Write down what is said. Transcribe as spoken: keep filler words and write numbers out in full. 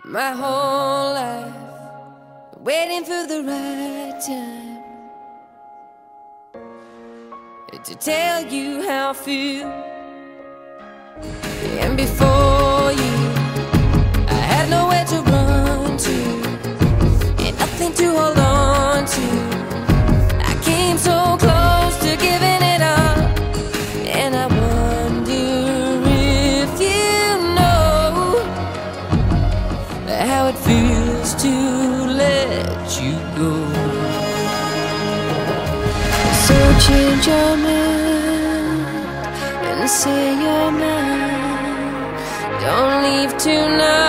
My whole life waiting for the right time to tell you how I feel. And before you, I had nowhere to run to and nothing to hold on to. I came so close to giving it up, and I wonder if you know how it feels to let you go. So change your mind and say you're mine. Don't leave tonight.